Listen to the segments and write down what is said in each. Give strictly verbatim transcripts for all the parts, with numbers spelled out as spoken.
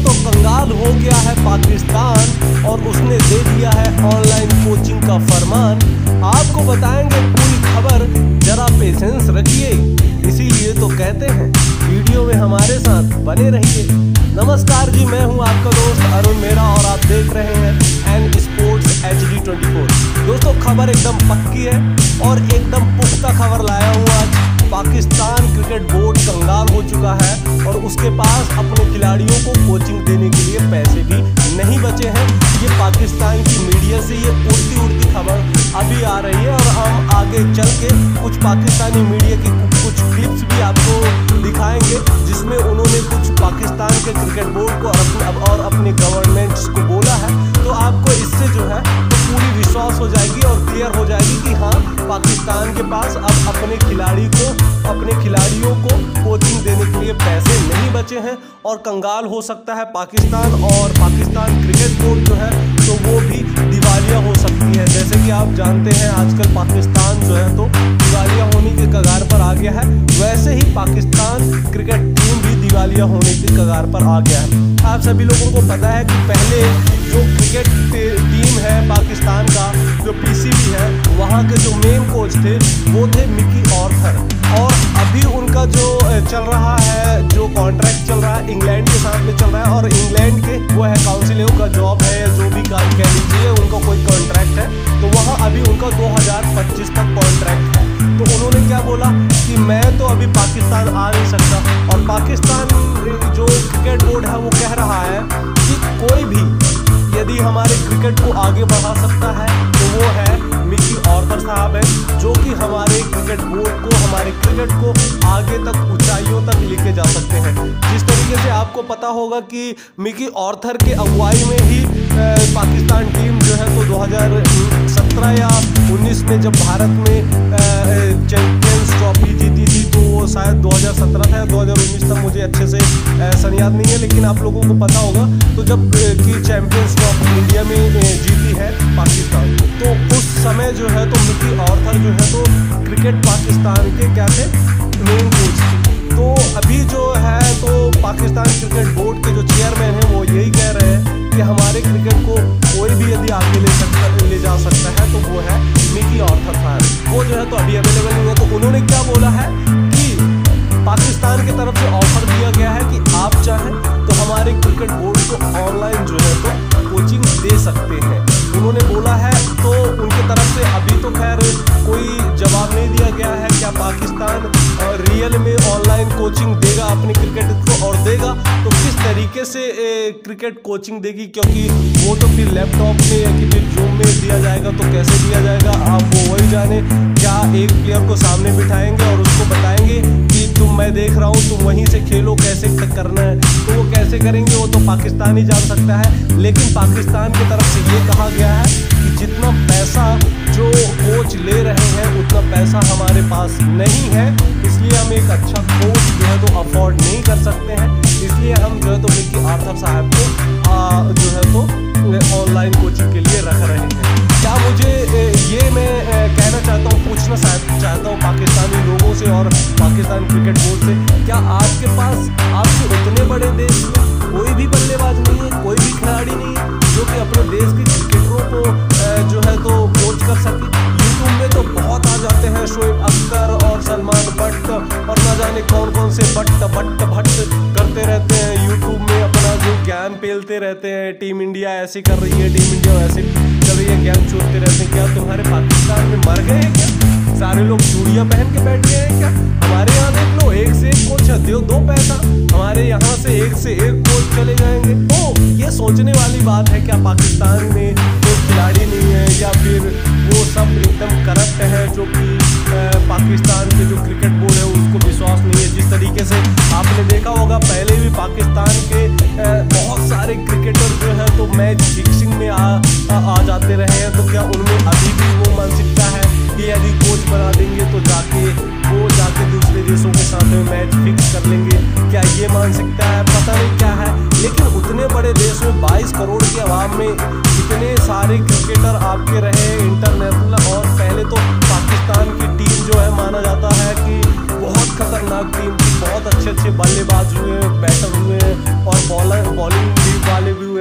तो कंगाल हो गया है पाकिस्तान और उसने दे दिया है ऑनलाइन कोचिंग का फरमान। आपको बताएंगे पूरी खबर, जरा पेशेंस रखिए। इसीलिए तो कहते हैं वीडियो में हमारे साथ बने रहिए। नमस्कार जी, मैं हूं आपका दोस्त अरुण मेहरा और आप देख रहे हैं N sports H D twenty four. दोस्तों, खबर एकदम पक्की है और एकदम पुख्ता खबर लाया हूँ आज। पाकिस्तान क्रिकेट बोर्ड कंगाल हो चुका है और उसके पास अपने खिलाड़ियों को कोचिंग देने के लिए पैसे भी नहीं बचे हैं। ये पाकिस्तान की मीडिया से ये उड़ती उड़ती खबर अभी आ रही है और हम आगे चल के कुछ पाकिस्तानी मीडिया की कुछ क्लिप्स भी आपको दिखाएंगे, जिसमें उन्होंने कुछ पाकिस्तान के क्रिकेट बोर्ड को और अपने, और अपने गवर्नमेंट को बोला है। तो आपको इससे जो है तो पूरी विश्वास हो जाएगी और क्लियर हो जाएगी कि हाँ, पाकिस्तान के पास अब अपने खिलाड़ी को अपने खिलाड़ियों को कोचिंग देने के लिए पैसे नहीं बचे हैं और कंगाल हो सकता है पाकिस्तान। और पाकिस्तान क्रिकेट बोर्ड जो है तो वो भी दिवालिया हो सकती है। जैसे कि आप जानते हैं आजकल पाकिस्तान जो है तो दिवालिया होने के कगार पर आ गया है, वैसे ही पाकिस्तान क्रिकेट टीम भी दिवालिया होने के कगार पर आ गया है। आप सभी लोगों को पता है कि पहले जो क्रिकेट टीम है पाकिस्तान का, जो पीसीबी है, वहाँ के जो मेन कोच थे वो थे मिकी ऑर्थर। और अभी उनका जो चल रहा है, जो कॉन्ट्रैक्ट चल रहा है इंग्लैंड के साथ में चल रहा है और इंग्लैंड के वो है काउंसिल का जॉब है या जो भी काम कह लीजिए, उनका कोई कॉन्ट्रैक्ट है। तो वहाँ अभी उनका दो हज़ार पच्चीस तक कॉन्ट्रैक्ट है। तो उन्होंने क्या बोला कि मैं तो अभी पाकिस्तान आ नहीं सकता। और पाकिस्तान जो क्रिकेट बोर्ड है वो कह रहा है कि कोई भी यदि हमारे क्रिकेट को आगे बढ़ा सकता है तो वो है मिकी ऑर्थर साहब है, जो कि हमारे क्रिकेट बोर्ड को, हमारे क्रिकेट को आगे तक ऊंचाइयों तक लेके जा सकते हैं। जिस तरीके से आपको पता होगा कि मिकी ऑर्थर के अगुवाई में ही पाकिस्तान टीम जो है तो दो हज़ार सत्रह या उन्नीस में जब भारत में चैंपियंस ट्रॉफी जीती थी, तो वो शायद दो हज़ार सत्रह था या दो हज़ार उन्नीस तक, मुझे अच्छे से सन याद नहीं है, लेकिन आप लोगों को पता होगा। तो जब की चैंपियंस ट्रॉफी इंडिया में जीती है पाकिस्तान, तो उस समय जो है तो मिकी ऑर्थर जो है तो क्रिकेट पाकिस्तान के क्या थे, मेन कोच थे। तो अभी जो है तो पाकिस्तान क्रिकेट बोर्ड के जो चेयरमैन हैं वो यही कह रहे हैं कि हमारे क्रिकेट को कोई भी यदि आगे ले सकता ले जा सकता है तो वो है मिकी ऑर्थर साहब। वो जो है तो अभी अवेलेबल नहीं है। तो उन्होंने क्या बोला है कि पाकिस्तान की तरफ से ऑफर दिया गया है कि आप चाहें तो हमारे क्रिकेट बोर्ड को ऑनलाइन जो है तो कोचिंग दे सकते हैं, उन्होंने बोला है। तो उनकी तरफ से अभी तो खैर कोई जवाब नहीं दिया गया है क्या पाकिस्तान रियल में ऑनलाइन कोचिंग देगा अपने क्रिकेट को, और देगा तो किस तरीके से क्रिकेट कोचिंग देगी, क्योंकि वो तो फिर लैपटॉप में या कि फिर जूम में दिया जाएगा, तो कैसे दिया जाएगा आप वो वही जाने। क्या एक प्लेयर को सामने बिठाएंगे और उसको बताएंगे कि तुम, मैं देख रहा हूँ, तुम वहीं से खेलो, कैसे करना है, तो वो कैसे करेंगे वो तो पाकिस्तान ही जान सकता है। लेकिन पाकिस्तान की तरफ से ये कहा गया है कि जितना पैसा जो कोच ले रहे हैं उतना पैसा हमारे पास नहीं है, इसलिए हम एक अच्छा कोच जो है तो अफोर्ड नहीं कर सकते हैं, इसलिए हम जो है तो मिकी ऑर्थर साहब को आ, जो है तो ऑनलाइन कोचिंग के लिए रख रहे हैं। क्या मुझे ये मैं कहना चाहता हूँ, पूछना चाहता हूँ पाकिस्तानी लोगों से और पाकिस्तान क्रिकेट बोर्ड से, क्या आपके पास आपके उतने बड़े देश में कोई भी बल्लेबाज नहीं है, कोई भी खिलाड़ी नहीं है जो कि अपने देश के क्रिकेटरों को जो है तो कोच कर सके? यूट्यूब में तो बहुत आ जाते हैं, शोएब अख्तर और सलमान बट और न जाने कौन कौन से बट बट भट्ट करते रहते हैं यूट्यूब में, अपना जो ज्ञान पेलते रहते हैं। टीम इंडिया ऐसे कर रही है, टीम इंडिया वैसे कर रही है, ज्ञान छोड़ते रहते हैं। क्या तुम्हारे पाकिस्तान में मर गए हैं क्या? सारे लोग चूड़ियाँ पहन के बैठ गए हैं क्या? हमारे यहाँ देख लो, एक से एक कोच दो दो पैसा, हमारे यहाँ से एक से एक कोच चले जाएंगे। तो ये सोचने वाली बात है, क्या पाकिस्तान में कोई खिलाड़ी नहीं है या फिर वो सब एकदम करप्ट है, जो कि पाकिस्तान के जो क्रिकेट बोर्ड है उसको विश्वास नहीं है। जिस तरीके से आपने देखा होगा पहले भी पाकिस्तान के बहुत सारे क्रिकेटर जो है तो मैच फिक्सिंग में आ, आ, आ जाते रहे हैं, तो क्या उनमें अभी भी वो मानसिकता है कि यदि कोच बना देंगे तो जाके वो जाके दूसरे देशों के साथ में मैच फिक्स कर लेंगे? क्या ये मानसिकता है? पता नहीं क्या है, लेकिन उतने बड़े देश में बाईस करोड़ की आवाम में इतने सारे क्रिकेटर आपके रहे इंटरनेशनल। और पहले तो पाकिस्तान की टीम जो है माना जाता है कि बहुत खतरनाक टीम थी, बहुत अच्छे अच्छे बल्लेबाज हुए, बैटर हुए और बॉलर बॉलिंग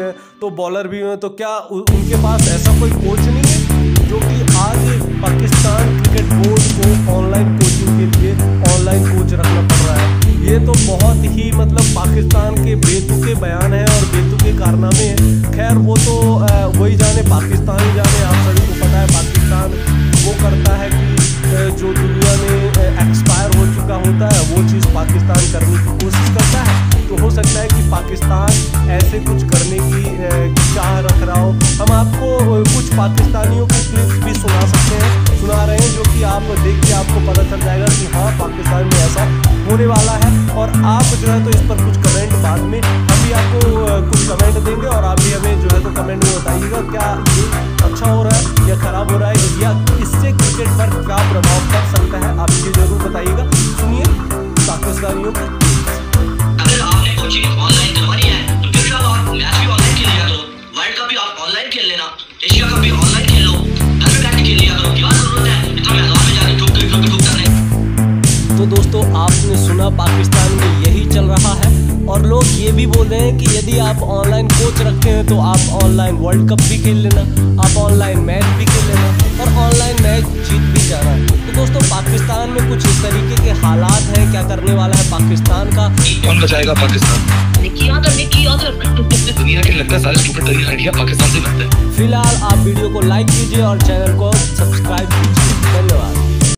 हैं तो बॉलर भी हैं, तो क्या उ, उनके पास ऐसा कोई कोच नहीं है जो कि आज पाकिस्तान क्रिकेट बोर्ड को ऑनलाइन कोचिंग के लिए ऑनलाइन कोच रखना पड़ रहा है? ये तो बहुत ही मतलब पाकिस्तान के बेतुके बयान हैं और बेतुके कारनामे हैं। खैर वो तो वही जाने, पाकिस्तान ही जाने। आप सभी को पता है पाकिस्तान वो करता है कि जो दुनिया में एक्सपायर हो चुका होता है वो चीज़ पाकिस्तान करने की कोशिश करता है। तो हो सकता है कि पाकिस्तान ऐसे कुछ करने की चाह रख रहा हो। हम आपको कुछ पाकिस्तानियों की क्लिप्स भी सुना सकते हैं, सुना रहे हैं, जो कि आप देख के आपको पता चल जाएगा कि हाँ पाकिस्तान में ऐसा होने वाला है। और आप जो है तो इस पर कुछ कमेंट बाद में हम भी आपको कुछ कमेंट देंगे और आप भी हमें जो है तो कमेंट में बताइएगा क्या ये अच्छा हो रहा है या ख़राब हो रहा है, या इससे क्रिकेट पर क्या प्रभाव पड़ सकता है, आप ये जरूर बताइएगा। सुनिए पाकिस्तानियों को। अगर आपने कोचिंग ऑनलाइन करवानी है तो क्यों आप मैच भी ऑनलाइन खेल लिया करो, वर्ल्ड कप भी आप ऑनलाइन खेल लेना, एशिया कप भी ऑनलाइन खेल लो, घर में बैठ के खेल लिया करो। क्या जरूरत है इतना मैदान में जाके ठोक ठोक ठोक करने? तो दोस्तों आपने सुना पाकिस्तान में यही चल रहा है और लोग ये भी बोल रहे हैं कि यदि आप ऑनलाइन कोच रखते हैं तो आप ऑनलाइन वर्ल्ड कप भी खेल लेना, आप ऑनलाइन मैच भी खेल लेना और ऑनलाइन मैच जीत भी जाना। तो दोस्तों पाकिस्तान में कुछ इस तरीके के हालात हैं। क्या करने वाला है पाकिस्तान का? कौन बचाएगा पाकिस्तान? दुनिया के लगता है सारे स्टूपिड तरीके आइडिया पाकिस्तान से बनते हैं। फिलहाल आप वीडियो को लाइक कीजिए और चैनल को सब्सक्राइब कीजिए। धन्यवाद।